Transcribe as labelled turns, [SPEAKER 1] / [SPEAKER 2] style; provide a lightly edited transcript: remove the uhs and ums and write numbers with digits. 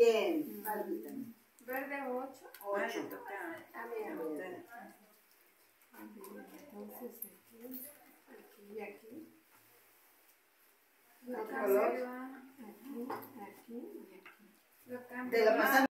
[SPEAKER 1] bien.
[SPEAKER 2] Verde 8.
[SPEAKER 1] 8.
[SPEAKER 2] A mí. Entonces aquí y aquí.
[SPEAKER 1] ¿Otro color?
[SPEAKER 2] Aquí y aquí.
[SPEAKER 1] De la manzana.